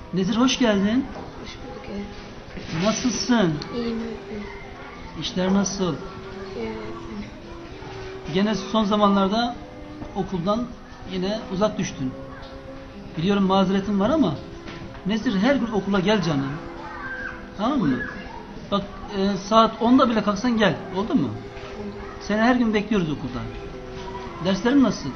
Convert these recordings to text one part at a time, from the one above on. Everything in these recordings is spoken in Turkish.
Nezir hoş geldin. Hoş bulduk öğretmenim. Nasılsın? İyiyim öğretmenim. İşler nasıl? İyi öğretmenim. Gene son zamanlarda okuldan yine uzak düştün. Biliyorum mazeretin var ama Nezir her gün okula gel canım. Tamam mı? Bak saat 10'da bile kalksan gel. Oldu mu? Seni her gün bekliyoruz okulda. Derslerin nasıl?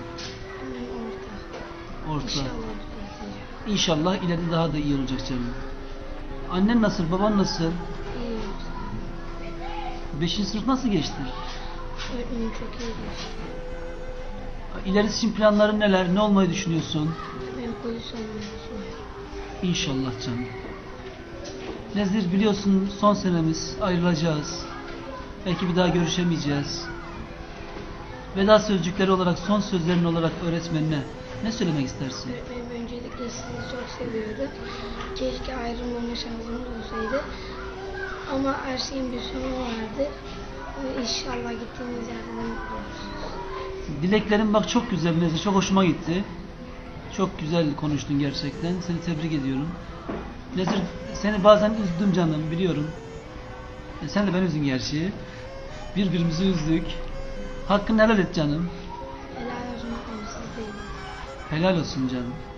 Orta. İnşallah düzelteceğim. İnşallah ileride daha da iyi olacak canım. Annen nasıl? Baban nasıl? İyi öğretmenim. 5. sınıf nasıl geçti? Öğretmenim çok iyi geçti. İlerisi için planların neler? Ne olmayı düşünüyorsun? Ben polis olmayı düşünüyorum. İnşallah canım. Nezir biliyorsun son senemiz, ayrılacağız. Belki bir daha görüşemeyeceğiz. Veda sözcükleri olarak, son sözlerin olarak öğretmenine ne söylemek istersin? Öğretmenim öncelikle sizi çok seviyorduk. Keşke ayrılmama şansımız olsaydı. Ama her şeyin bir sonu vardı. İnşallah gittiğimiz yerde de mutlu olursunuz. Dileklerin bak çok güzel Nezir, çok hoşuma gitti. Çok güzel konuştun gerçekten. Seni tebrik ediyorum. Nezir, seni bazen üzdüm canım, biliyorum. Sen de beni üzdün gerçi. Birbirimizi üzdük. Hakkını helal et canım. Helal olsun öğretmenim, siz de iyi. Helal olsun canım.